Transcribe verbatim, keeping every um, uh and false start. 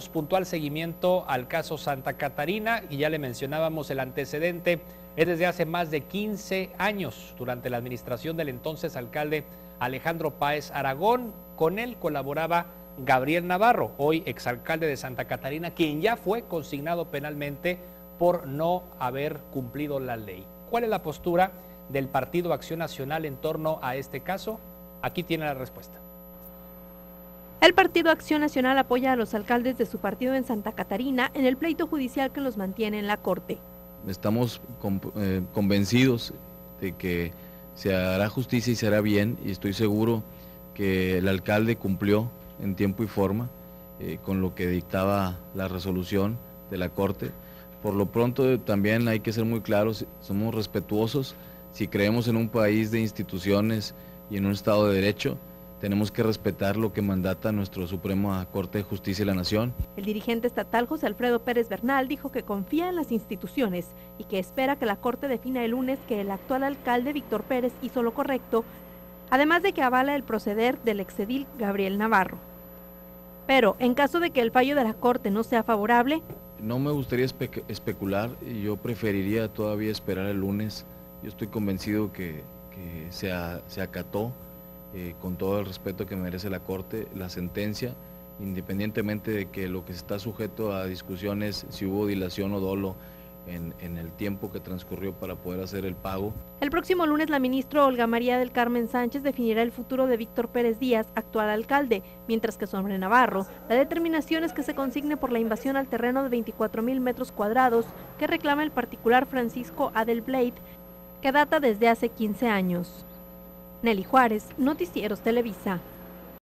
Puntual seguimiento al caso Santa Catarina, y ya le mencionábamos el antecedente. Es desde hace más de quince años, durante la administración del entonces alcalde Alejandro Páez Aragón. Con él colaboraba Gabriel Navarro, hoy exalcalde de Santa Catarina, quien ya fue consignado penalmente por no haber cumplido la ley. ¿Cuál es la postura del Partido Acción Nacional en torno a este caso? Aquí tiene la respuesta. El Partido Acción Nacional apoya a los alcaldes de su partido en Santa Catarina en el pleito judicial que los mantiene en la Corte. Estamos con, eh, convencidos de que se hará justicia y se hará bien, y estoy seguro que el alcalde cumplió en tiempo y forma eh, con lo que dictaba la resolución de la Corte. Por lo pronto también hay que ser muy claros, somos respetuosos. Si creemos en un país de instituciones y en un Estado de Derecho, tenemos que respetar lo que mandata nuestro Suprema Corte de Justicia de la Nación. El dirigente estatal José Alfredo Pérez Bernal dijo que confía en las instituciones y que espera que la Corte defina el lunes que el actual alcalde Víctor Pérez hizo lo correcto, además de que avala el proceder del exedil Gabriel Navarro. Pero, en caso de que el fallo de la Corte no sea favorable... No me gustaría espe especular, yo preferiría todavía esperar el lunes. Yo estoy convencido que, que se, a, se acató, eh, con todo el respeto que merece la Corte, la sentencia, independientemente de que lo que está sujeto a discusión es si hubo dilación o dolo en, en el tiempo que transcurrió para poder hacer el pago. El próximo lunes la ministra Olga María del Carmen Sánchez definirá el futuro de Víctor Pérez Díaz, actual alcalde, mientras que sobre Navarro, la determinación es que se consigne por la invasión al terreno de veinticuatro mil metros cuadrados que reclama el particular Francisco Adelblade, que data desde hace quince años. Nelly Juárez, Noticieros Televisa.